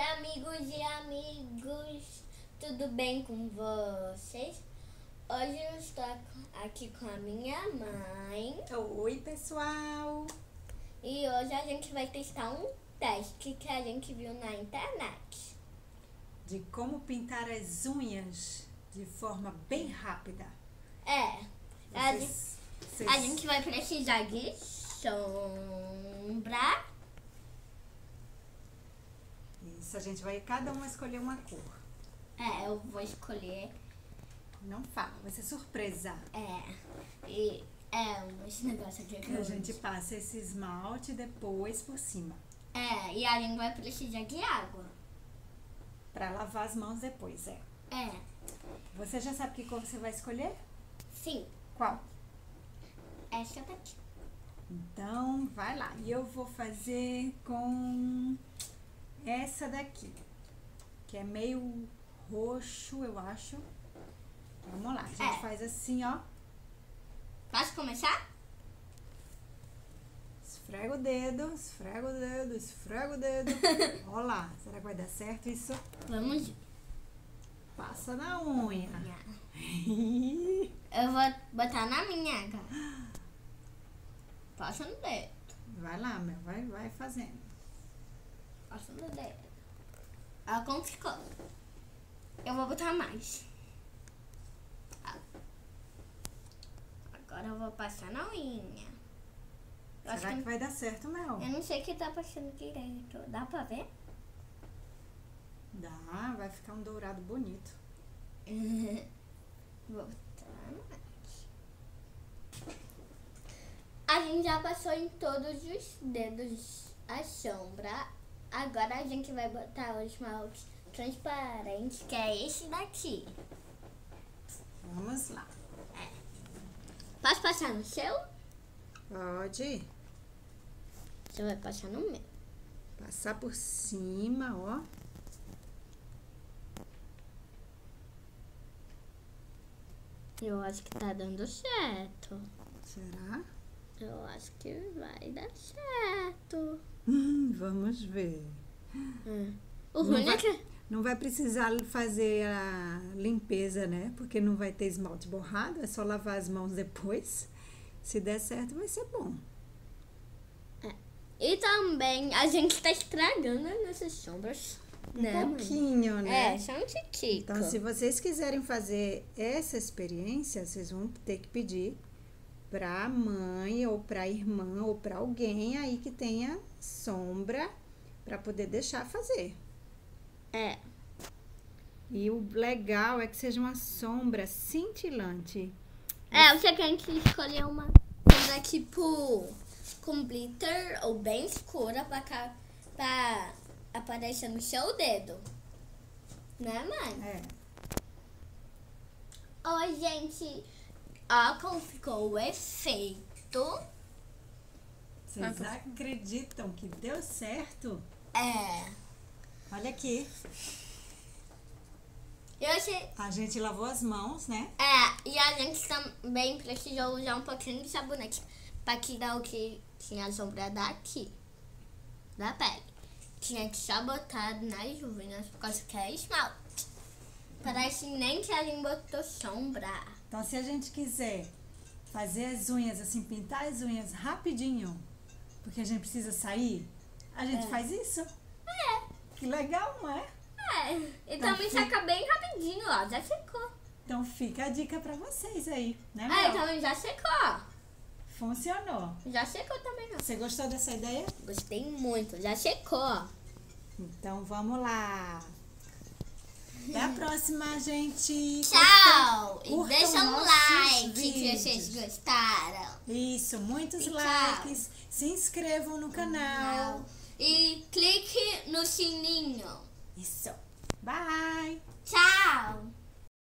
amigos e amigos, tudo bem com vocês? Hoje eu estou aqui com a minha mãe. Oi, pessoal! E hoje a gente vai testar um teste que a gente viu na internet. De como pintar as unhas de forma bem rápida. A gente vai precisar de sombra. Isso, a gente vai cada uma escolher uma cor. Eu vou escolher. Não fala, vai ser surpresa. Esse negócio aqui A gente passa esse esmalte depois por cima. E a gente vai precisar de água. Pra lavar as mãos depois, Você já sabe que cor você vai escolher? Sim. Qual? Essa daqui. Então, vai lá. E eu vou fazer com essa daqui, que é meio roxo, eu acho. Vamos lá, a gente faz assim, ó. Posso começar? Esfrega o dedo, esfrega o dedo, esfrega o dedo. Olha lá, será que vai dar certo isso? Vamos. Passa na unha. Eu vou botar na minha, cara. Passa no dedo. Vai lá, meu, vai fazendo. Passa no dedo. Olha como ficou. Eu vou botar mais. Agora eu vou passar na unha. Será que vai dar certo, Mel? Eu não sei que tá passando direito. Dá pra ver? Dá, vai ficar um dourado bonito. Vou botar mais. A gente já passou em todos os dedos a sombra. Agora a gente vai botar o esmalte transparente, que é esse daqui. Vamos lá. Posso passar no seu? Pode Você vai passar no meu. passar por cima, ó. Eu acho que tá dando certo. Será? Eu acho que vai dar certo. Vamos ver. O ruim é que... Não vai precisar fazer a limpeza, né? Porque não vai ter esmalte borrado, é só lavar as mãos depois. Se der certo, vai ser bom. E também a gente tá estragando as nossas sombras. Um pouquinho, né? Só um tiquico. Então, se vocês quiserem fazer essa experiência, vocês vão ter que pedir pra mãe, ou pra irmã, ou pra alguém aí que tenha sombra pra poder deixar fazer. E o legal é que seja uma sombra cintilante. Eu sei que a gente escolheu uma sombra tipo com glitter ou bem escura pra aparecer no seu dedo. Né, mãe? Oi, gente. Olha como ficou o efeito. Vocês acreditam que deu certo? Olha aqui. A gente lavou as mãos, né? E a gente também precisou usar um pouquinho de sabonete pra tirar o que tinha a sombra daqui, da pele. Tinha que só botar nas unhas, por causa que é esmalte. Parece nem que a gente botou sombra. Então, se a gente quiser fazer as unhas assim, pintar as unhas rapidinho, porque a gente precisa sair, a gente faz isso. Que legal, não é? E também seca bem rapidinho, ó. Já secou. Então fica a dica pra vocês aí, né, Mel? Então já secou. Funcionou. Já secou também, ó. Você gostou dessa ideia? Gostei muito. Já secou. Então vamos lá. Até a próxima, gente. Tchau! E Curtam deixa um nossos like vídeos. se vocês gostaram. Isso, muitos E tchau. likes. Se inscrevam no canal. E clique no sininho. Isso. Bye. Tchau!